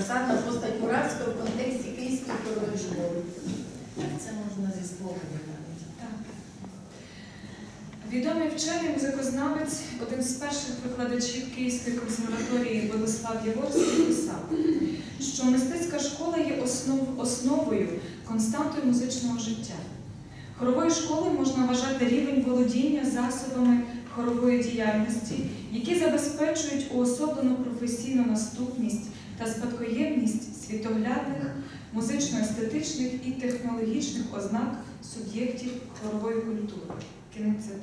Саме постать Муравського в контексті Київської хорової школи. Так це можна зі спогадів навіть. Так. Відомий вчений музикознавець, один з перших викладачів Київської консерваторії Владислав Яворський писав, що мистецька школа є основою, константою музичного життя. Хоровою школою можна вважати рівень володіння засобами хорової діяльності, які забезпечують уособлену професійну наступність та спадкоємність світоглядних, музично-естетичних і технологічних ознак суб'єктів хорової культури. Кінець цитати.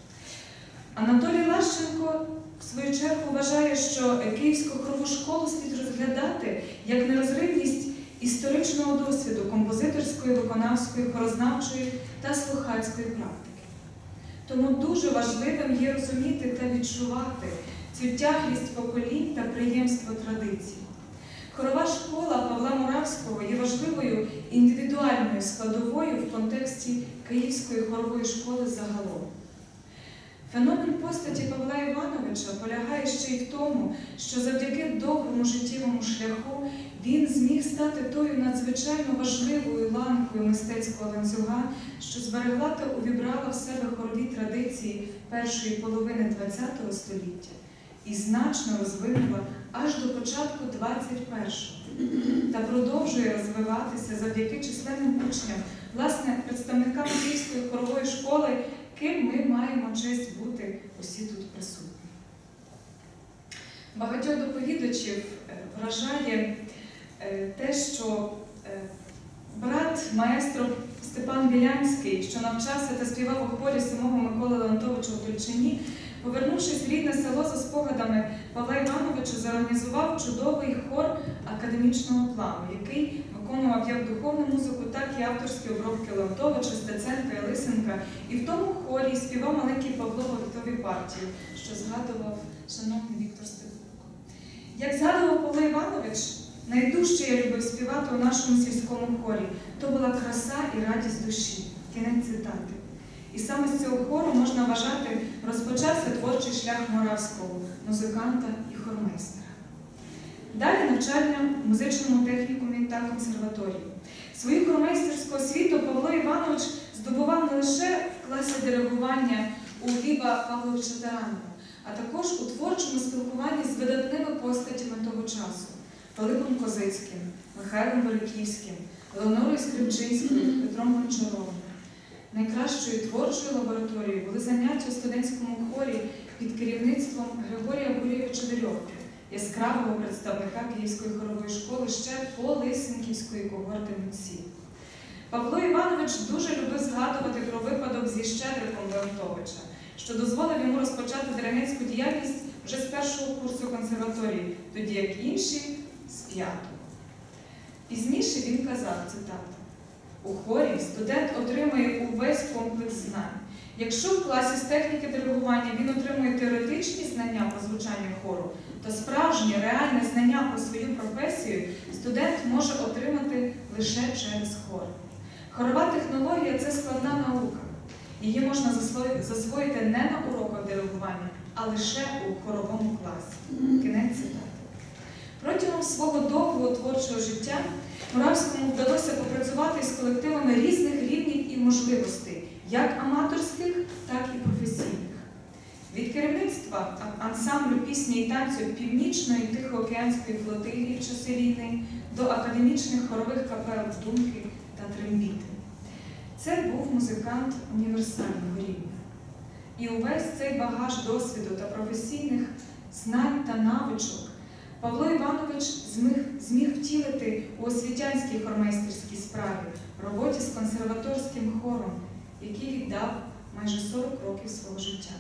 Анатолій Лащенко, в свою чергу, вважає, що Київську хорову школу слід розглядати як нерозривність історичного досвіду композиторської, виконавської, хорознавчої та слухацької практики. Тому дуже важливим є розуміти та відчувати цю тяглість поколінь та преємство традицій. Хорова школа Павла Муравського є важливою індивідуальною складовою в контексті Київської хорової школи загалом. Феномен постаті Павла Івановича полягає ще й в тому, що завдяки довгому життєвому шляху він зміг стати тою надзвичайно важливою ланкою мистецького ланцюга, що зберегла та увібрала в себе хорові традиції першої половини ХХ століття і значно розвинула аж до початку 21-го та продовжує розвиватися завдяки численним учням, власне, представникам Київської хорової школи, ким ми маємо честь бути усі тут присутні. Багатьох доповідачів вражає те, що брат маестро Степан Білянський, що навчався та співав у хорі самого Миколи Леонтовича у Тульчині, повернувшись в рідне село за спогадами Павла Івановича, зорганізував чудовий хор академічного плану, який виконував як духовну музику, так і авторські обробки Леонтовича, Стеценка і Лисенка. І в тому хорі співав маленький Павло в актовій партії, що згадував шановний Віктор Степурко. Як згадував Павло Іванович, найдужче я любив співати у нашому сільському хорі. То була краса і радість душі. Кінець цитати. І саме з цього хору, можна вважати, розпочався творчий шлях Муравського, музиканта і хормейстера. Далі навчання в музичному технікумі та консерваторії. Свою хормейстерську освіту Павло Іванович здобував не лише в класі диригування у Гліба Павловича Таранова, а також у творчому спілкуванні з видатними постатями того часу – Пилипом Козицьким, Михайлом Великівським, Леонорою Скрипчинською, Петром Гончаровим. Найкращою творчою лабораторією були заняття у студентському хорі під керівництвом Григорія Гурєвича Верьовки, яскравого представника Київської хорової школи ще по Лисенківської когорти митців. Павло Іванович дуже любив згадувати про випадок зі Щедриком Леонтовича, що дозволив йому розпочати диригентську діяльність вже з першого курсу консерваторії, тоді як інші – з 5-го. Пізніше він казав, цитата, «У хорі студент отримує увесь комплекс знань. Якщо в класі з техніки диригування він отримує теоретичні знання про звучання хору, то справжнє, реальне знання про свою професію студент може отримати лише через хор. Хорова технологія – це складна наука. Її можна засвоїти не на уроках диригування, а лише у хоровому класі». Кінець цитати. Протягом свого довгого творчого життя Муравському вдалося попрацювати з колективами різних рівнів і можливостей, як аматорських, так і професійних. Від керівництва ансамблю пісні і танцю Північної Тихоокеанської флотилії в часи війни до академічних хорових капел «Думки» та «Трембіти». Це був музикант універсального рівня. І увесь цей багаж досвіду та професійних знань та навичок Павло Іванович зміг втілити у освітянській хормейстерській справі, роботі з консерваторським хором, який віддав майже 40 років свого життя.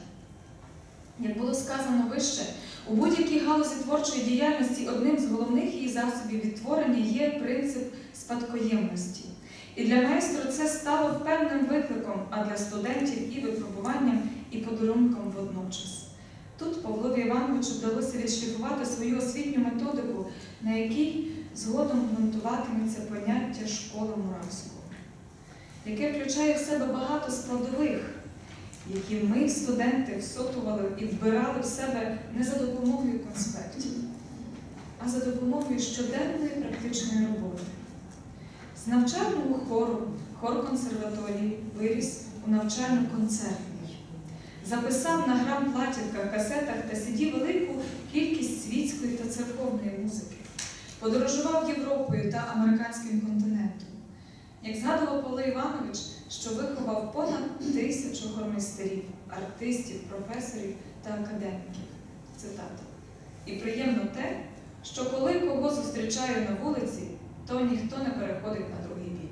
Як було сказано вище, у будь-якій галузі творчої діяльності одним з головних її засобів відтворення є принцип спадкоємності. І для майстру це стало певним викликом, а для студентів і випробуванням, і подарунком водночас. Тут Павлові Івановичу вдалося відшліфувати свою освітню методику, на якій згодом ґрунтуватиметься поняття «школа Муравського», яке включає в себе багато складових, які ми, студенти, всотували і вбирали в себе не за допомогою конспектів. а за допомогою щоденної практичної роботи. З навчального хору хор консерваторії виріс у навчально-концертний. Записав на грам-платівках, касетах та CD велику кількість світської та церковної музики. Подорожував Європою та американським континентом. Як згадував Павло Іванович, що виховав понад 1000 хормейстерів, артистів, професорів та академіків. Цитата. І приємно те, що коли кого зустрічаю на вулиці, то ніхто не переходить на другий бік.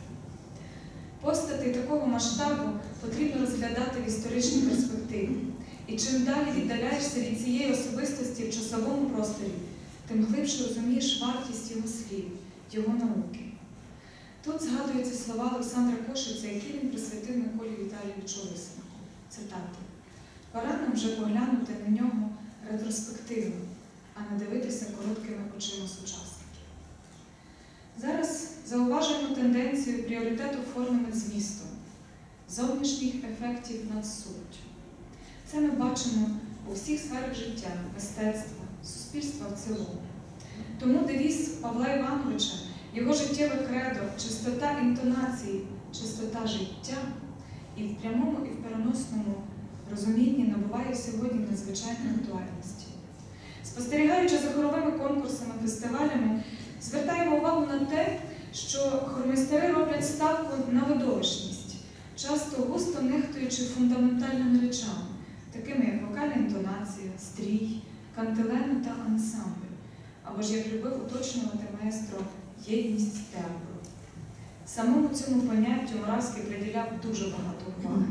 Постатей такого масштабу потрібно розглядати в історичній перспективі. І чим далі віддаляєшся від цієї особистості в часовому просторі, тим глибше розумієш вартість його слів, його науки. Тут згадуються слова Олександра Кошиця, які він присвятив Миколі Віталійовичу Лисенку. Цитата. «Пора нам вже поглянути на нього ретроспективно, а не дивитися короткими очима сучасників». Зараз зауважуємо тенденцію пріоритету форми над змістом, зовнішніх ефектів над суттю. Це ми бачимо у всіх сферах життя, мистецтва, суспільства в цілому. Тому девіз Павла Івановича, його життєве кредо, чистота інтонації, чистота життя і в прямому, і в переносному розумінні набуває сьогодні надзвичайної актуальності. Спостерігаючи за хоровими конкурсами, фестивалями, звертаємо увагу на те, що хормейстери роблять ставку на видовищність, часто густо нехтуючи фундаментальними речами, такими як вокальна інтонація, стрій, кантилени та ансамбль, або ж, як любив уточнювати маестро, єдність тембру. Самому цьому поняттю Моравський приділяв дуже багато уваги.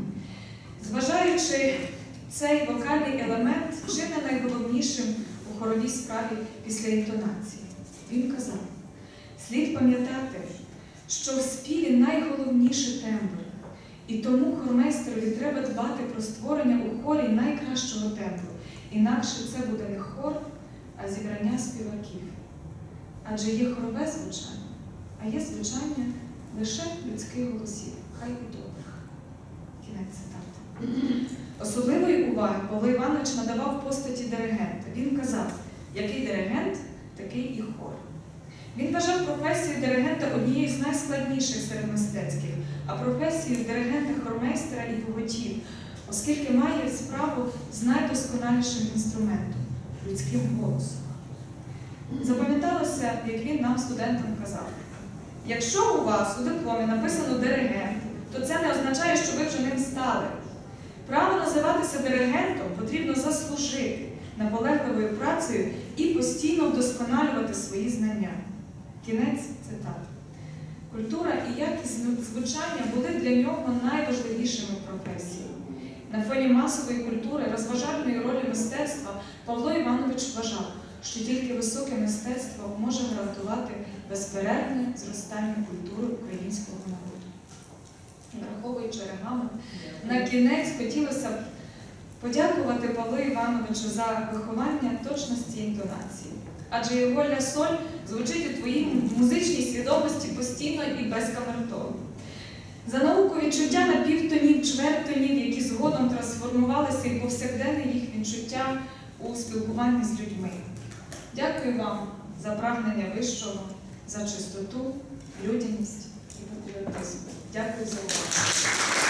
Зважаючи цей вокальний елемент чи не найголовнішим у хоровій справі після інтонації. Він казав, слід пам'ятати, що в співі найголовніше тембр, і тому хормейстерові треба дбати про створення у хорі найкращого тембру, інакше це буде не хор, а зібрання співаків. Адже є хорове звучання, а є звучання лише людських голосів, хай і добрих. Кінець цитати. Особливої уваги Павло Іванович надавав постаті диригента. Він казав, який диригент, такий і хор. Він вважав професію диригента однією з найскладніших серед мистецьких, а професію диригента-хормейстера і поготів, оскільки має справу з найдосконалішим інструментом – людським голосом. Запам'яталося, як він нам, студентам, казав, якщо у вас у дипломі написано «диригент», то це не означає, що ви вже ним стали. Право називатися диригентом потрібно заслужити наполегливою працею і постійно вдосконалювати свої знання. Кінець цитати. Культура і якість звучання були для нього найважливішими професіями. На фоні масової культури, розважальної ролі мистецтва Павло Іванович вважав, що тільки високе мистецтво може гарантувати безперервне зростання культури українського народу. Враховуючи регламент, на кінець хотілося б подякувати Павлу Івановичу за виховання точності інтонації. Адже його ля-соль звучить у твоїй музичній свідомості постійно і безкамертонно. За науку відчуття напівтонів, чвертонів, які згодом трансформувалися і повсякденне їх відчуття у спілкуванні з людьми. Дякую вам за прагнення вищого, за чистоту, людяність і патріотизм. Дякую за увагу.